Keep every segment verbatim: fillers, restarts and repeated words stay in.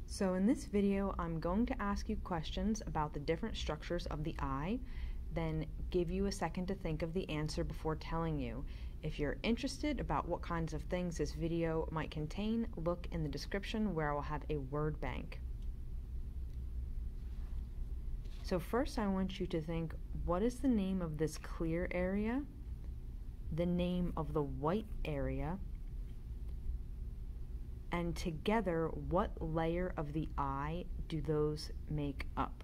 So in this video, I'm going to ask you questions about the different structures of the eye, then give you a second to think of the answer before telling you. If you're interested about what kinds of things this video might contain, look in the description where I will have a word bank. So first I want you to think, what is the name of this clear area, the name of the white area, and together, what layer of the eye do those make up?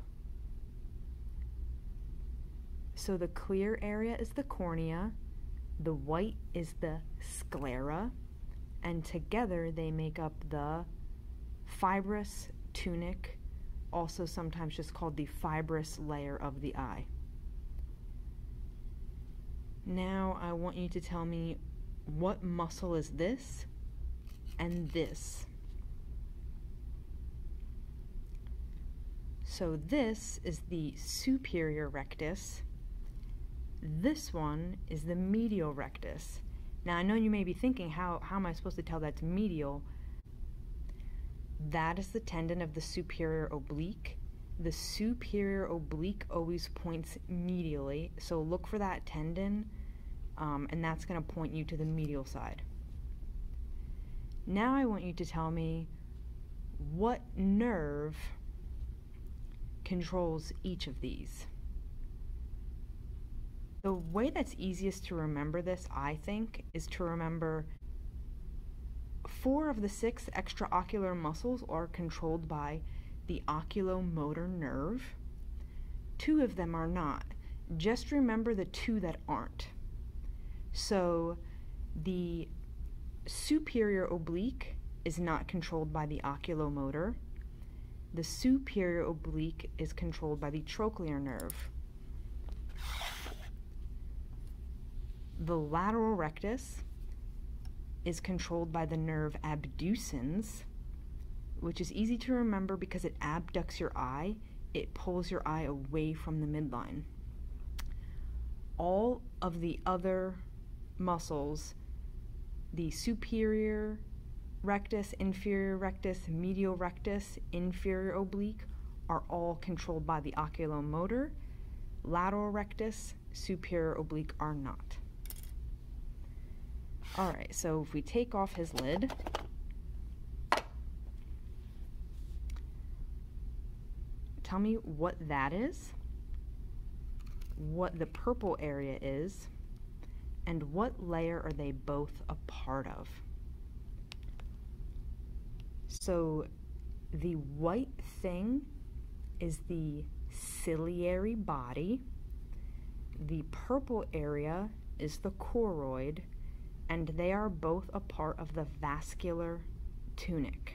So the clear area is the cornea, the white is the sclera, and together they make up the fibrous tunic, also sometimes just called the fibrous layer of the eye. Now I want you to tell me, what muscle is this and this? So this is the superior rectus. This one is the medial rectus. Now I know you may be thinking, how, how am I supposed to tell that's medial? That is the tendon of the superior oblique. The superior oblique always points medially, so look for that tendon, um, and that's going to point you to the medial side. Now I want you to tell me what nerve controls each of these. The way that's easiest to remember this, I think, is to remember four of the six extraocular muscles are controlled by the oculomotor nerve. Two of them are not. Just remember the two that aren't. So the superior oblique is not controlled by the oculomotor. The superior oblique is controlled by the trochlear nerve. The lateral rectus is controlled by the nerve abducens, which is easy to remember because it abducts your eye. It pulls your eye away from the midline. All of the other muscles, the superior rectus, inferior rectus, medial rectus, inferior oblique, are all controlled by the oculomotor. Lateral rectus, superior oblique are not. Alright, so if we take off his lid, tell me what that is, what the purple area is, and what layer are they both a part of? So the white thing is the ciliary body, the purple area is the choroid, and they are both a part of the vascular tunic.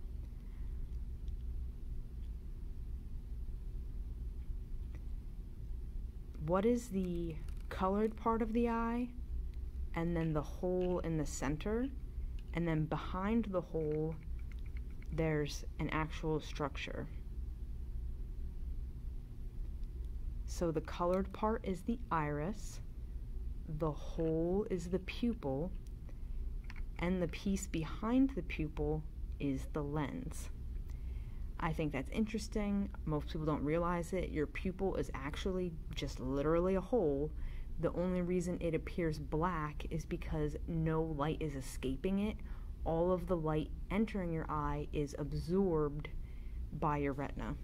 What is the colored part of the eye? And then the hole in the center, and then behind the hole there's an actual structure. So the colored part is the iris, the hole is the pupil, and the piece behind the pupil is the lens. I think that's interesting. Most people don't realize it. Your pupil is actually just literally a hole. The only reason it appears black is because no light is escaping it. All of the light entering your eye is absorbed by your retina.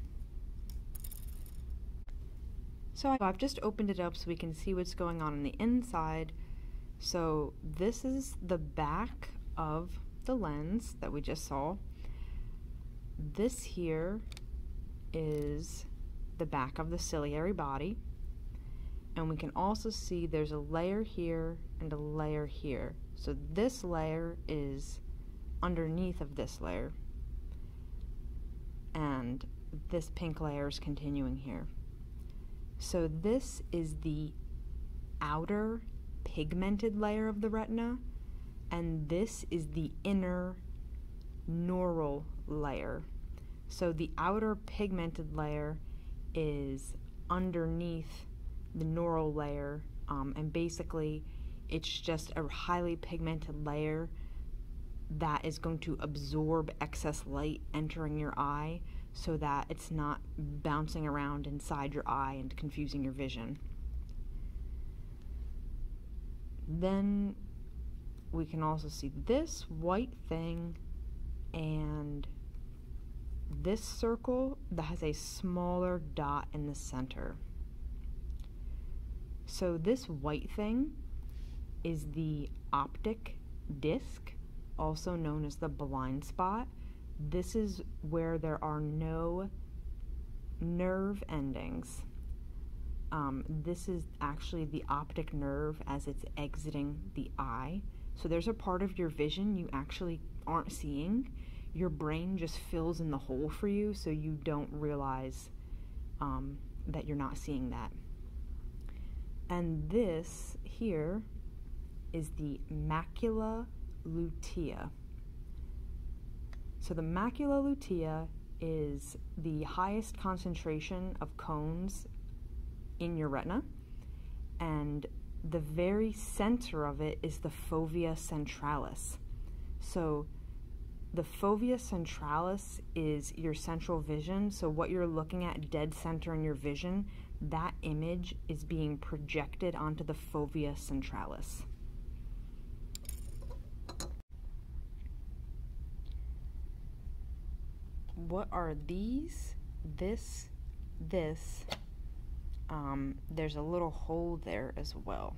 So I've just opened it up so we can see what's going on on the inside. So this is the back of the lens that we just saw. This here is the back of the ciliary body. And we can also see there's a layer here and a layer here. So this layer is underneath of this layer. And this pink layer is continuing here. So this is the outer pigmented layer of the retina, and this is the inner neural layer. So the outer pigmented layer is underneath the neural layer, um, and basically it's just a highly pigmented layer that is going to absorb excess light entering your eye so that it's not bouncing around inside your eye and confusing your vision. Then we can also see this white thing and this circle that has a smaller dot in the center. So this white thing is the optic disc, also known as the blind spot. This is where there are no nerve endings. Um, this is actually the optic nerve as it's exiting the eye. So there's a part of your vision you actually aren't seeing. Your brain just fills in the hole for you so you don't realize um, that you're not seeing that. And this here is the macula lutea. So the macula lutea is the highest concentration of cones in your retina, and the very center of it is the fovea centralis. So the fovea centralis is your central vision, so what you're looking at dead center in your vision, that image is being projected onto the fovea centralis. What are these? This, this, um, there's a little hole there as well.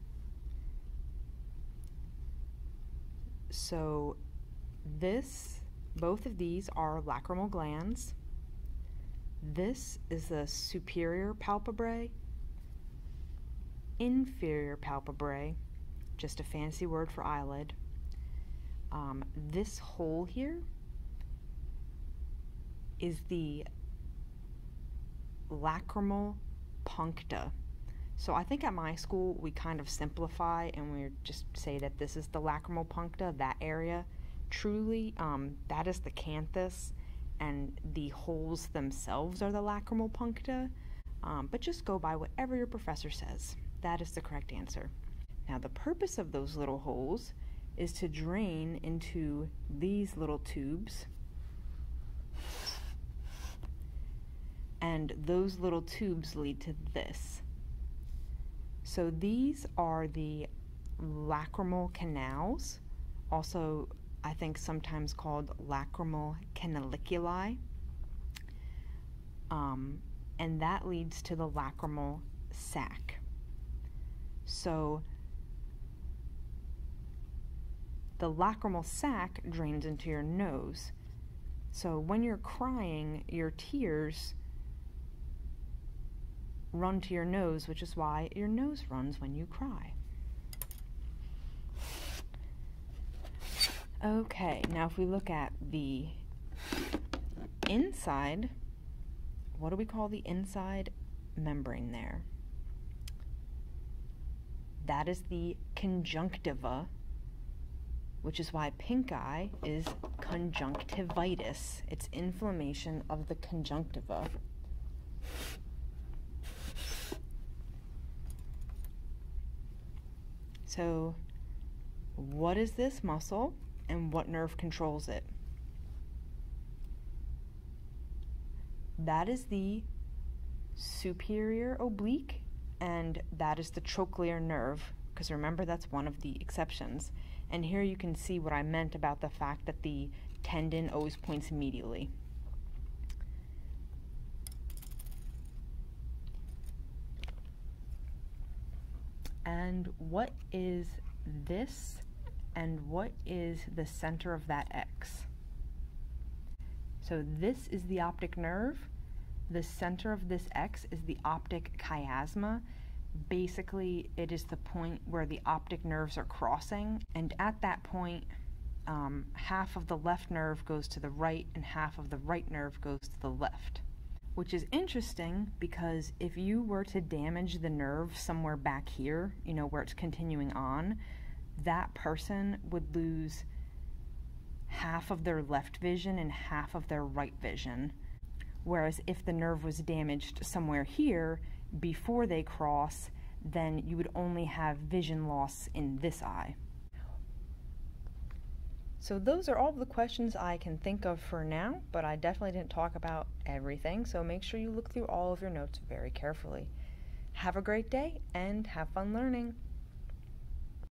So this, both of these are lacrimal glands. This is the superior palpebrae, inferior palpebrae, just a fancy word for eyelid. Um, this hole here is the lacrimal puncta. So I think at my school we kind of simplify and we just say that this is the lacrimal puncta, that area. Truly, um, that is the canthus, and the holes themselves are the lacrimal puncta, um, but just go by whatever your professor says. That is the correct answer. Now the purpose of those little holes is to drain into these little tubes, and those little tubes lead to this. So these are the lacrimal canals, also I think sometimes called lacrimal canaliculi, um, and that leads to the lacrimal sac. So the lacrimal sac drains into your nose. So when you're crying, your tears run to your nose, which is why your nose runs when you cry. Okay, now if we look at the inside, what do we call the inside membrane there? That is the conjunctiva, which is why pink eye is conjunctivitis. It's inflammation of the conjunctiva. So, what is this muscle and what nerve controls it? That is the superior oblique, and that is the trochlear nerve, because remember that's one of the exceptions. And here you can see what I meant about the fact that the tendon always points medially. And what is this, and what is the center of that X? So this is the optic nerve. The center of this X is the optic chiasma. Basically, it is the point where the optic nerves are crossing, and at that point, um, half of the left nerve goes to the right and half of the right nerve goes to the left. Which is interesting because if you were to damage the nerve somewhere back here, you know, where it's continuing on, that person would lose half of their left vision and half of their right vision. Whereas if the nerve was damaged somewhere here before they cross, then you would only have vision loss in this eye. So those are all the questions I can think of for now, but I definitely didn't talk about everything, so make sure you look through all of your notes very carefully. Have a great day and have fun learning!